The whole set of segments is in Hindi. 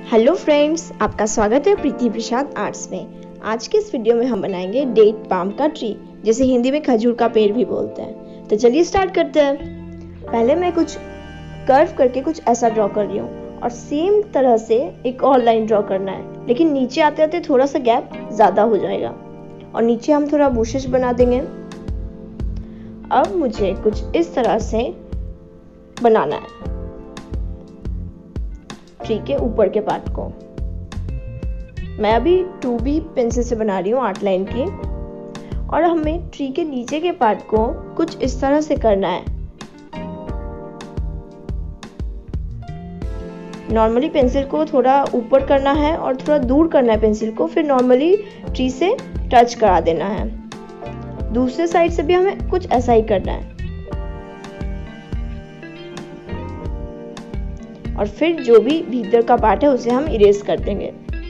हेलो फ्रेंड्स, आपका स्वागत है प्रीति प्रसाद आर्ट्स में। आज के इस वीडियो में हम बनाएंगे डेट पाम का ट्री, जिसे हिंदी में खजूर का पेड़ भी बोलते हैं। तो चलिए स्टार्ट करते हैं। पहले मैं कुछ कर्व करके कुछ ऐसा ड्रॉ कर रही हूँ और सेम तरह से एक और लाइन ड्रॉ करना है, लेकिन नीचे आते आते थोड़ा सा गैप ज़्यादा हो जाएगा और नीचे हम थोड़ा बुशेस बना देंगे। अब मुझे कुछ इस तरह से बनाना है ट्री के ऊपर के पार्ट को। मैं अभी 2B पेंसिल से बना रही हूँ 8 लाइन की, और हमें ट्री के नीचे के पार्ट को कुछ इस तरह से करना है। नॉर्मली पेंसिल को थोड़ा ऊपर करना है और थोड़ा दूर करना है पेंसिल को, फिर नॉर्मली ट्री से टच करा देना है। दूसरे साइड से भी हमें कुछ ऐसा ही करना है, और फिर जो भी भीतर का पार्ट है उसे हम इरेज कर देंगे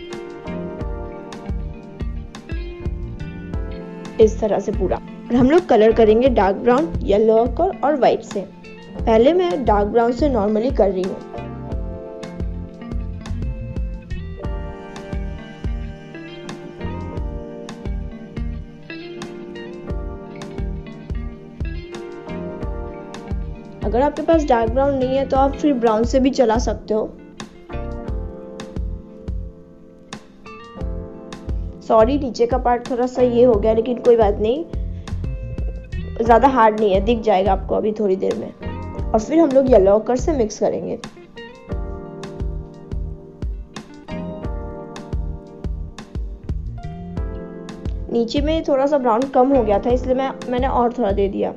इस तरह से पूरा। और हम लोग कलर करेंगे डार्क ब्राउन, येलो और व्हाइट से। पहले मैं डार्क ब्राउन से नॉर्मली कर रही हूँ। अगर आपके पास डार्क ब्राउन नहीं है तो आप फिर ब्राउन से भी चला सकते हो। सॉरी, नीचे का पार्ट थोड़ा सा ये हो गया, लेकिन कोई बात नहीं, ज़्यादा हार्ड नहीं है, दिख जाएगा आपको अभी थोड़ी देर में। और फिर हम लोग येलो ऑकर से मिक्स करेंगे। नीचे में थोड़ा सा ब्राउन कम हो गया था, इसलिए मैंने और थोड़ा दे दिया।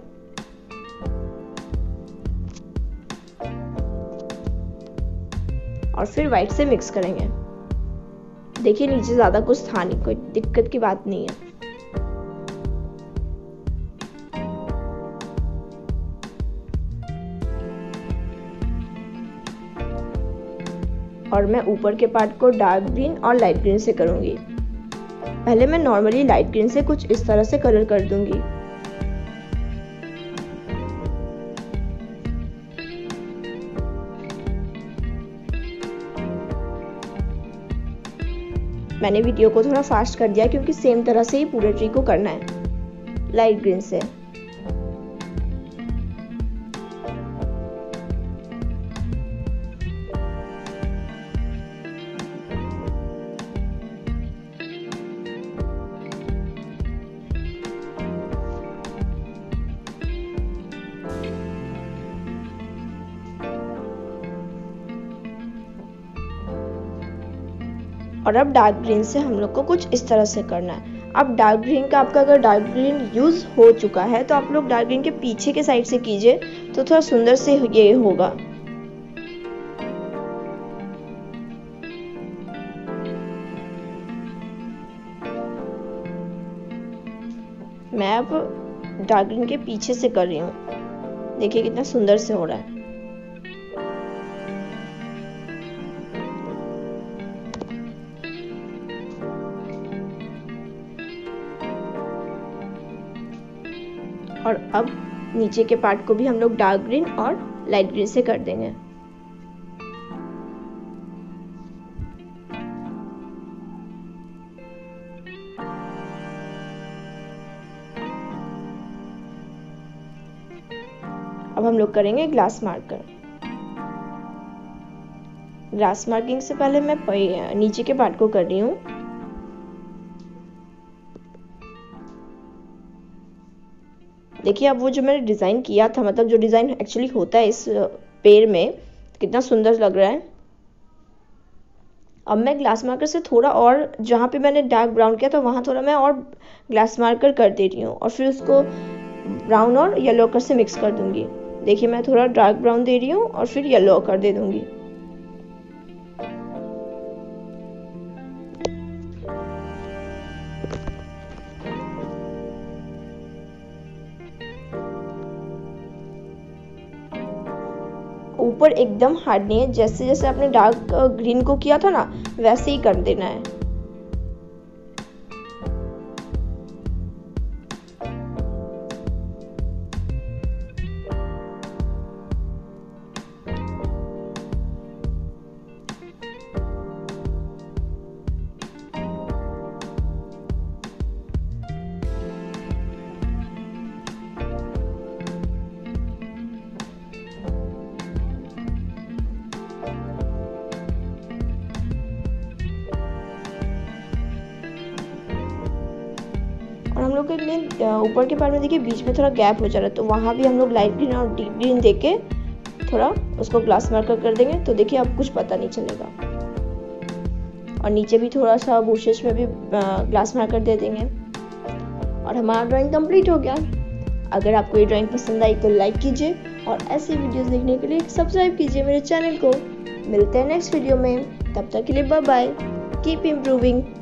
और फिर व्हाइट से मिक्स करेंगे। देखिए नीचे ज़्यादा कुछ था नहीं, कोई दिक्कत की बात नहीं है। और मैं ऊपर के पार्ट को डार्क ग्रीन और लाइट ग्रीन से करूंगी। पहले मैं नॉर्मली लाइट ग्रीन से कुछ इस तरह से कलर कर दूंगी। मैंने वीडियो को थोड़ा फास्ट कर दिया क्योंकि सेम तरह से ही पूरे ट्री को करना है लाइट ग्रीन से। और अब डार्क ग्रीन से हम लोग को कुछ इस तरह से करना है। अब डार्क ग्रीन का आपका अगर डार्क ग्रीन यूज हो चुका है तो आप लोग डार्क ग्रीन के पीछे के साइड से कीजिए, तो थोड़ा सुंदर से ये होगा। मैं अब डार्क ग्रीन के पीछे से कर रही हूँ। देखिए कितना सुंदर से हो रहा है। और अब नीचे के पार्ट को भी हम लोग डार्क ग्रीन और लाइट ग्रीन से कर देंगे। अब हम लोग करेंगे ग्लास मार्कर। ग्लास मार्किंग से पहले मैं नीचे के पार्ट को कर रही हूँ। देखिए अब वो जो मैंने डिज़ाइन किया था, मतलब जो डिज़ाइन एक्चुअली होता है इस पेड़ में, कितना सुंदर लग रहा है। अब मैं ग्लास मार्कर से थोड़ा और, जहाँ पे मैंने डार्क ब्राउन किया था वहाँ थोड़ा मैं और ग्लास मार्कर कर दे रही हूँ, और फिर उसको ब्राउन और येलो कलर से मिक्स कर दूंगी। देखिए मैं थोड़ा डार्क ब्राउन दे रही हूँ और फिर येलो कर दे दूंगी। ऊपर एकदम हार्ड नहीं है, जैसे जैसे आपने डार्क ग्रीन को किया था ना वैसे ही कर देना है। लोग के ऊपर के पार्ट में देखिए बीच में थोड़ा गैप हो जा रहा है, तो वहाँ भी हम लोग लाइट ग्रीन और डीप ग्रीन देके थोड़ा उसको ग्लास मार्कर कर देंगे, तो देखिए आपको कुछ पता नहीं चलेगा। और नीचे भी थोड़ा सा बुशेस में भी ग्लास मार्कर दे देंगे और हमारा ड्राइंग कंप्लीट हो गया। अगर आपको ये ड्राइंग पसंद आई तो लाइक कीजिए और ऐसी वीडियोस देखने के लिए सब्सक्राइब कीजिए मेरे चैनल को। मिलते हैं नेक्स्ट वीडियो में, तब तक के लिए बाय बाय, कीप इम्प्रूविंग।